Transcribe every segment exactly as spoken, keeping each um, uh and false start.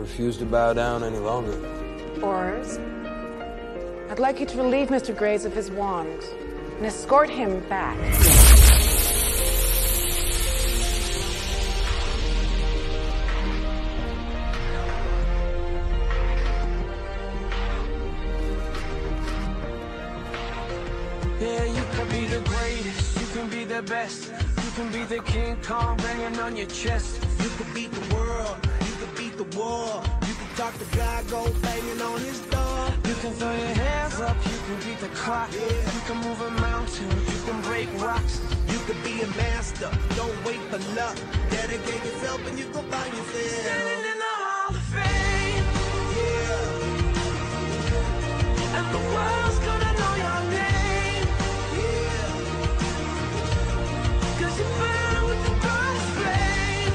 refuse to bow down any longer. Ors, I'd like you to relieve Mister Graves of his wand and escort him back. Yeah, you can be the greatest, you can be the best. You can be the King Kong banging on your chest. You can beat the world, you can beat the war. You can talk to God, go banging on his door. You can throw your hands up, you can beat the clock. Yeah. You can move a mountain, you can break rocks. You can be a master, don't wait for luck. Dedicate yourself and you go find yourself. Standing in the Hall of Fame. Yeah. And the world's gonna know your name. Yeah. Cause you burn with the brightest flame.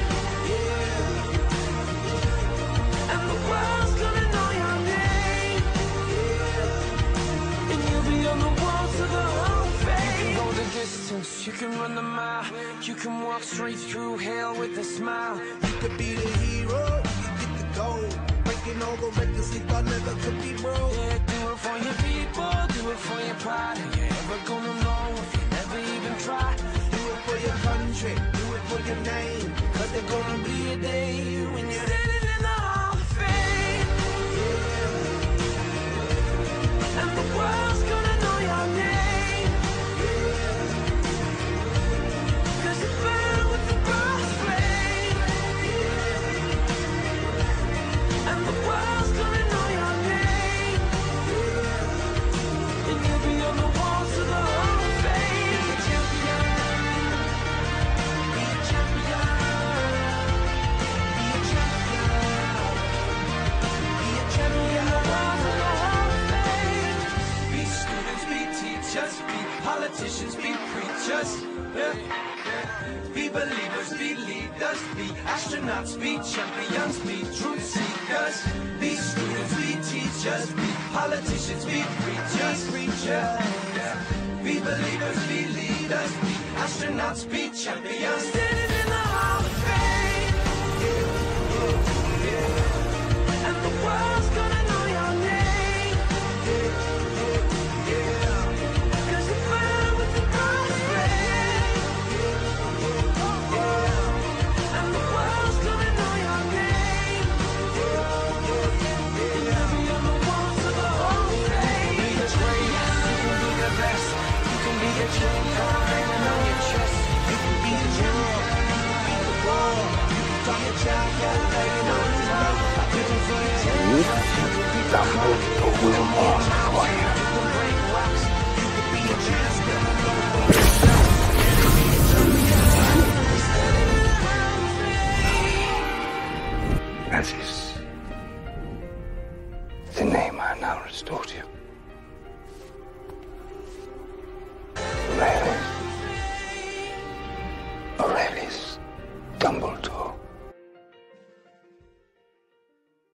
Yeah. And the world's gonna know your name. Yeah. And you'll be on the walls of the Hall of Fame. You can go the distance, you can run the mile. You can walk straight through hell with a smile. You could be the hero, you get the gold. Breaking all the records you thought never could be broke. Yeah, do it for your people, do it for your pride. Are you ever gonna know if you never even try? Do it for your country, do it for your name. Cause there's gonna be a day when you're standing in the Hall of Fame. Yeah. And the world's gonna know your name. Cause you burn with the brightest flame. And the world's gonna know your name. And you'll be on the walls of the Hall of Fame. Be a champion. Be a champion. Be a champion. Be a champion. On the walls of the Hall of Fame. Be students, be teachers, be politicians, be preachers. Yeah. Be believers, be leaders, be astronauts, be champions, be truth seekers. Be students, be teachers, be politicians, be preachers, preachers. Yeah. Be believers, be leaders, be astronauts, be champions. Standing in the Hall of Fame. Yeah, yeah. And the world's gonna know your name. Yeah. Cause you burn with the brightest flame. And the world's gonna know your name. And you'll be on the walls of the Hall of Fame. You can be the greatest, you can be the best. You can be the King Kong banging on your chest. You can be the world, you can be the world. You can talk to child, go banging on his door. You can throw your hands up, you can beat the clock. Dumbledore will mourn for you. You can break rocks. You can be a master, don't wait. That is the name I now restore to you.